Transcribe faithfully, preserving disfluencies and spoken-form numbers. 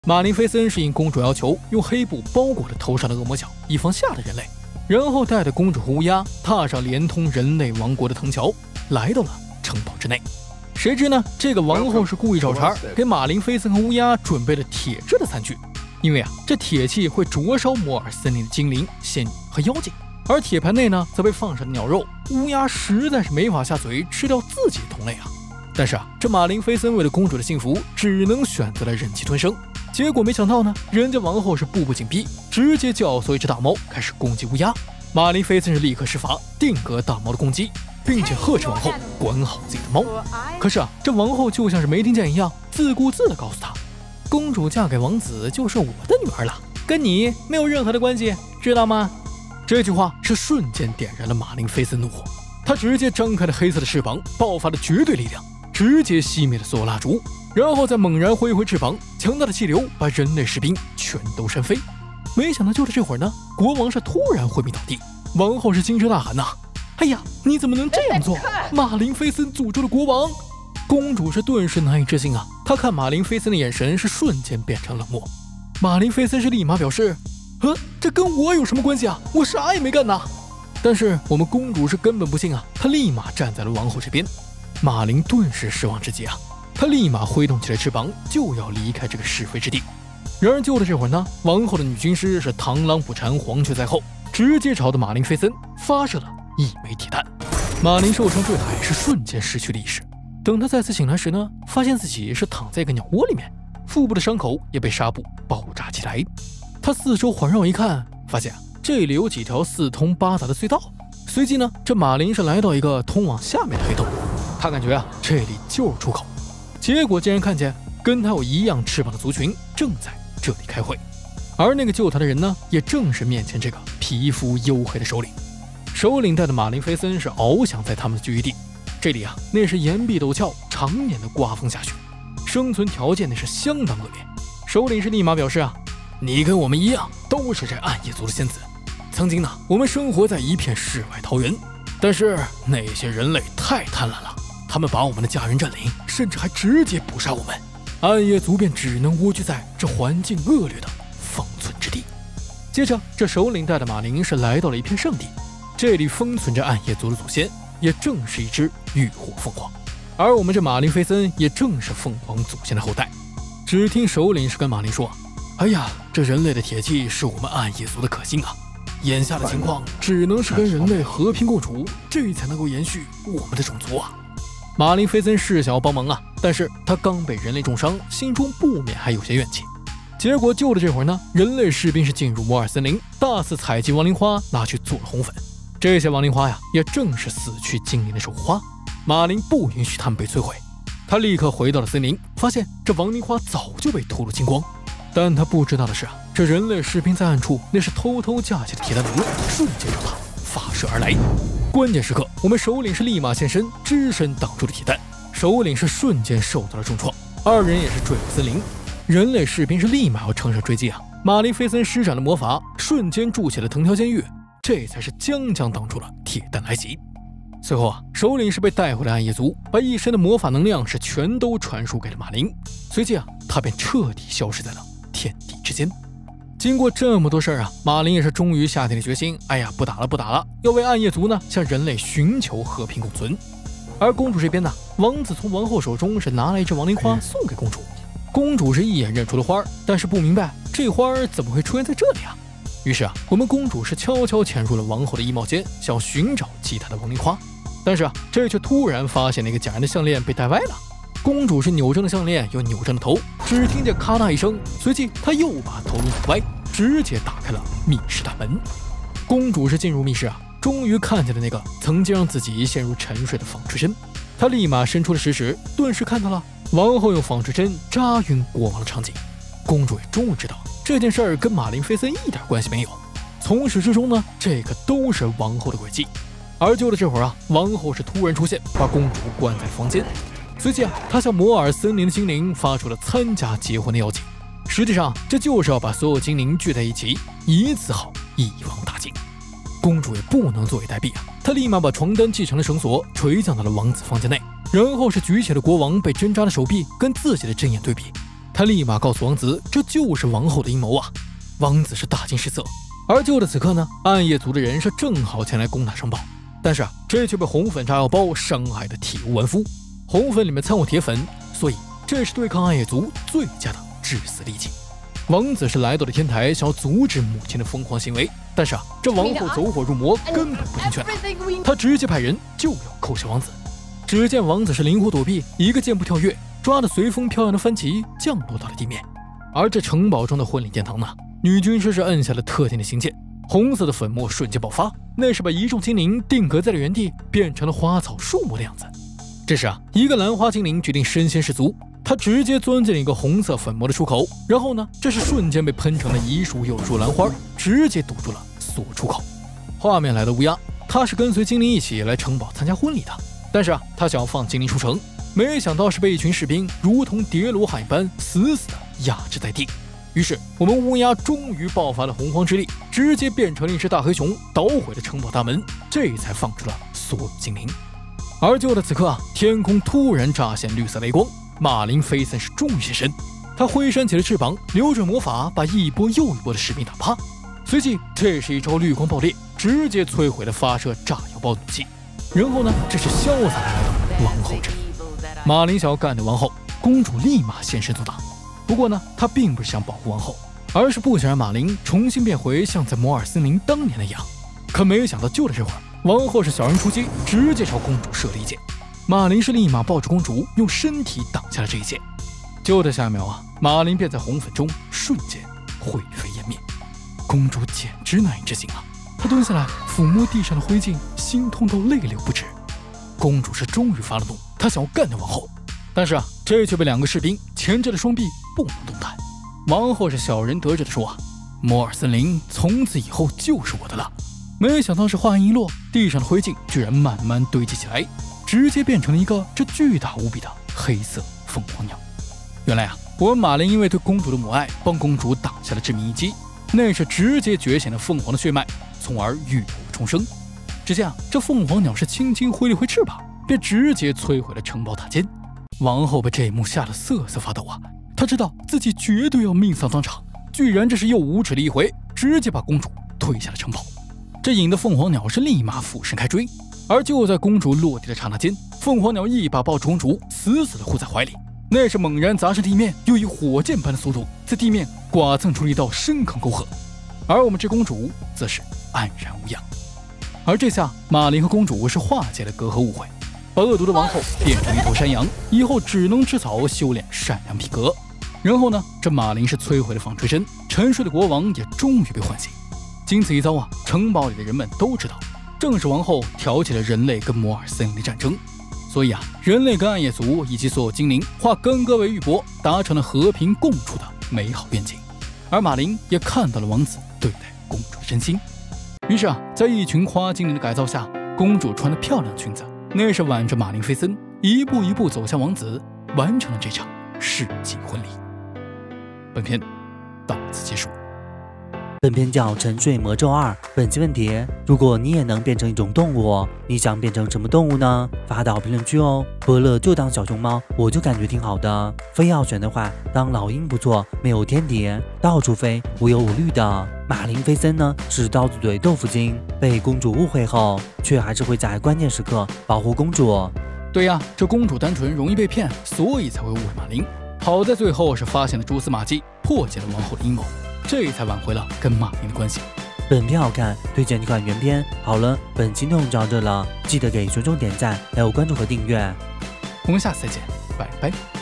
马林菲森是应公主要求，用黑布包裹着头上的恶魔角，以防吓了人类，然后带着公主和乌鸦踏上连通人类王国的藤桥，来到了城堡之内。谁知呢，这个王后是故意找茬，给马林菲森和乌鸦准备了铁制的餐具，因为啊，这铁器会灼烧摩尔森林的精灵、仙女和妖精，而铁盘内呢，则被放上了鸟肉。乌鸦实在是没法下嘴吃掉自己的同类啊。但是啊，这马林菲森为了公主的幸福，只能选择了忍气吞声。结果没想到呢，人家王后是步步紧逼，直接教唆一只大猫开始攻击乌鸦。马林菲森是立刻施法定格大猫的攻击，并且呵斥王后管好自己的猫。可是啊，这王后就像是没听见一样，自顾自地告诉他，公主嫁给王子就是我的女儿了，跟你没有任何的关系，知道吗？这句话是瞬间点燃了马林菲森怒火，他直接张开了黑色的翅膀，爆发了绝对力量，直接熄灭了所有蜡烛，然后再猛然挥挥翅膀，强大的气流把人类士兵全都扇飞。没想到就在这会儿呢，国王是突然昏迷倒地，王后是惊声大喊呐、啊：“哎呀，你怎么能这样做？马林菲森诅咒了国王！”公主是顿时难以置信啊，她看马林菲森的眼神是瞬间变成冷漠。马林菲森是立马表示：“呃，这跟我有什么关系啊？我啥也没干呐！”但是我们公主是根本不信啊，她立马站在了王后这边。马林顿时失望至极啊，他立马挥动起来翅膀，就要离开这个是非之地。然而就在这会儿呢，王后的女军师是螳螂捕蝉，黄雀在后，直接朝着马林菲森发射了一枚铁弹。马林受伤坠海，是瞬间失去了意识。等他再次醒来时呢，发现自己是躺在一个鸟窝里面，腹部的伤口也被纱布包扎起来。他四周环绕一看，发现这里有几条四通八达的隧道。随即呢，这马林是来到一个通往下面的黑洞，他感觉啊，这里就是出口。结果竟然看见跟他有一样翅膀的族群正在这里开会，而那个救他的人呢，也正是面前这个皮肤黝黑的首领。首领带的马林菲森是翱翔在他们的聚居地，这里啊，那是岩壁陡峭，常年的刮风下雪，生存条件那是相当恶劣。首领是立马表示啊，你跟我们一样，都是这暗夜族的仙子。曾经呢，我们生活在一片世外桃源，但是那些人类太贪婪了，他们把我们的家园占领，甚至还直接捕杀我们。暗夜族便只能蜗居在这环境恶劣的封存之地。接着，这首领带的马林是来到了一片圣地，这里封存着暗夜族的祖先，也正是一只浴火凤凰。而我们这马林菲森也正是凤凰祖先的后代。只听首领是跟马林说：“哎呀，这人类的铁器是我们暗夜族的克星啊！眼下的情况只能是跟人类和平共处，这才能够延续我们的种族啊！”马林菲森是想要帮忙啊，但是他刚被人类重伤，心中不免还有些怨气。结果就在这会儿呢，人类士兵是进入摩尔森林，大肆采集亡灵花，拿去做了红粉。这些亡灵花呀，也正是死去精灵的守护花。马林不允许他们被摧毁，他立刻回到了森林，发现这亡灵花早就被吐露精光。但他不知道的是啊，这人类士兵在暗处那是偷偷架起的铁弹炉，瞬间朝他发射而来。关键时刻，我们首领是立马现身，只身挡住了铁弹。首领是瞬间受到了重创，二人也是坠入森林。人类士兵是立马要乘胜追击啊！马林菲森施展了魔法，瞬间筑起了藤条监狱，这才是将将挡住了铁弹来袭。随后啊，首领是被带回了暗夜族，把一身的魔法能量是全都传输给了马林。随即啊，他便彻底消失在了天地之间。经过这么多事儿啊，马林也是终于下定了决心，哎呀，不打了不打了，要为暗夜族呢向人类寻求和平共存。而公主这边呢，王子从王后手中是拿来一只亡灵花送给公主，公主是一眼认出了花，但是不明白这花怎么会出现在这里啊？于是啊，我们公主是悄悄潜入了王后的衣帽间，想寻找其他的亡灵花，但是啊，这却突然发现那个假人的项链被戴歪了。公主是扭正了项链，又扭正了头，只听见咔嗒一声，随即她又把头颅扭歪，直接打开了密室大门。公主是进入密室啊，终于看见了那个曾经让自己陷入沉睡的纺锤针。她立马伸出了食指，顿时看到了王后用纺锤针扎晕国王的场景。公主也终于知道这件事儿跟马林菲森一点关系没有，从始至终呢，这个都是王后的诡计。而就在这会儿啊，王后是突然出现，把公主关在了房间。随即啊，他向摩尔森林的精灵发出了参加结婚的邀请。实际上，这就是要把所有精灵聚在一起，以此好一网打尽。公主也不能坐以待毙啊，她立马把床单系成了绳索，垂降到了王子房间内，然后是举起了国王被针扎的手臂，跟自己的针眼对比。她他立马告诉王子，这就是王后的阴谋啊！王子是大惊失色。而就在此刻呢，暗夜族的人是正好前来攻打城堡，但是啊，这却被红粉炸药包伤害的体无完肤。红粉里面掺有铁粉，所以这是对抗暗夜族最佳的致死利器。王子是来到了天台，想要阻止母亲的疯狂行为，但是啊，这王后走火入魔，根本不听劝，他直接派人就要扣下王子。只见王子是灵活躲避，一个箭步跳跃，抓着随风飘扬的番旗降落到了地面。而这城堡中的婚礼殿堂呢，女军师是摁下了特定的星箭，红色的粉末瞬间爆发，那是把一众精灵定格在了原地，变成了花草树木的样子。这时啊，一个兰花精灵决定身先士卒，他直接钻进了一个红色粉末的出口，然后呢，这是瞬间被喷成了一束又一束兰花，直接堵住了所有出口。画面来的乌鸦，他是跟随精灵一起来城堡参加婚礼的，但是啊，他想要放精灵出城，没想到是被一群士兵如同叠罗汉一般死死的压制在地。于是我们乌鸦终于爆发了洪荒之力，直接变成了一只大黑熊，捣毁了城堡大门，这才放出了所有精灵。而就在此刻啊，天空突然乍现绿色雷光，马林菲森是终于现身，他挥扇起了翅膀，流着魔法把一波又一波的士兵打趴。随即这是一招绿光爆裂，直接摧毁了发射炸药包的武器。然后呢，这是潇洒来的王后阵。马林想要干掉王后，公主立马现身阻挡。不过呢，她并不是想保护王后，而是不想让马林重新变回像在摩尔森林当年那样。可没想到就在这会儿，王后是小人出击，直接朝公主射了一箭。马林是立马抱住公主，用身体挡下了这一箭。就在下一秒啊，马林便在红粉中瞬间灰飞烟灭。公主简直难以置信啊！她蹲下来抚摸地上的灰烬，心痛到泪流不止。公主是终于发了怒，她想要干掉王后，但是啊，这却被两个士兵钳着了双臂，不能动弹。王后是小人得志的说啊，摩尔森林从此以后就是我的了。没想到是话音一落，地上的灰烬居然慢慢堆积起来，直接变成了一个这巨大无比的黑色凤凰鸟。原来啊，我们马林因为对公主的母爱，帮公主挡下了致命一击，那是直接觉醒了凤凰的血脉，从而浴火重生。只见啊，这凤凰鸟是轻轻挥了挥翅膀，便直接摧毁了城堡塔尖。王后被这一幕吓得瑟瑟发抖啊，她知道自己绝对要命丧当场，居然这是又无耻的一回，直接把公主推下了城堡。这引得凤凰鸟是立马俯身开追，而就在公主落地的刹那间，凤凰鸟一把抱住公主，死死地护在怀里，那是猛然砸上地面，又以火箭般的速度在地面剐蹭出了一道深坑沟壑。而我们这公主则是安然无恙。而这下马林和公主是化解了隔阂误会，把恶毒的王后变成一头山羊，以后只能吃草修炼善良皮革。然后呢，这马林是摧毁了纺锤针，沉睡的国王也终于被唤醒。经此一遭啊，城堡里的人们都知道，正是王后挑起了人类跟摩尔森林的战争。所以啊，人类跟暗夜族以及所有精灵化干戈为玉帛，达成了和平共处的美好愿景。而马林也看到了王子对待公主的真心。于是啊，在一群花精灵的改造下，公主穿了漂亮裙子，那是挽着马林菲森，一步一步走向王子，完成了这场世纪婚礼。本片到此结束。 本片叫《沉睡魔咒二》。本期问题：如果你也能变成一种动物，你想变成什么动物呢？发到评论区哦。伯乐就当小熊猫，我就感觉挺好的。非要选的话，当老鹰不错，没有天敌，到处飞，无忧无虑的。马林菲森呢，是刀子嘴豆腐精，被公主误会后，却还是会在关键时刻保护公主。 对呀，这公主单纯，容易被骗，所以才会误会马林。好在最后是发现了蛛丝马迹，破解了王后的阴谋。这才挽回了跟马林的关系。 本片好看，推荐你看原片。好了，本期内容就到这了，记得给熊熊点赞，还有关注和订阅。 我们下次再见，拜拜。